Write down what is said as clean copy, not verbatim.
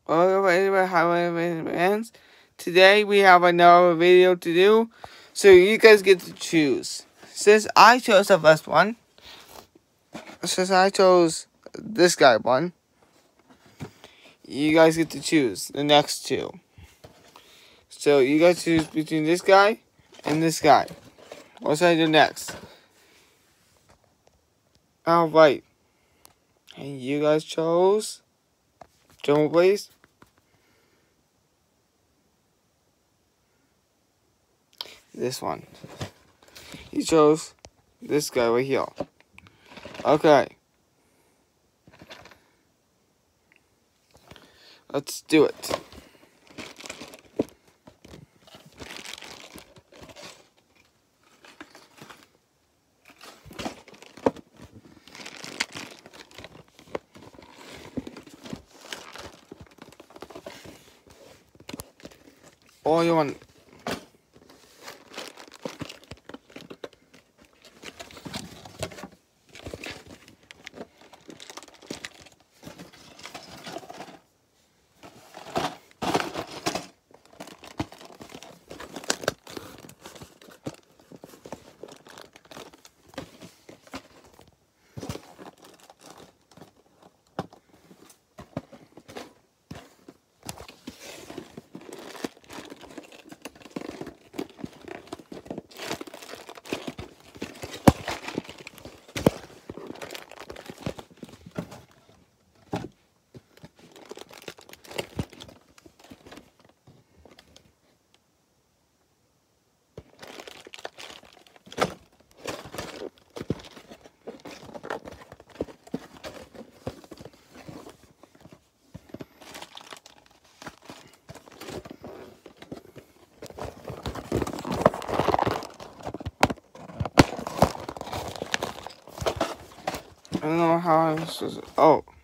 How it ends. Today we have another video to do, so you guys get to choose. Since I chose the first one, since I chose this guy one, you guys get to choose the next two. So you guys choose between this guy and this guy. What should I do next? Alright. And you guys chose... Drum, please. This one. You chose this guy right here. Okay. Let's do it. All you want. I don't know how I'm supposed to... Oh.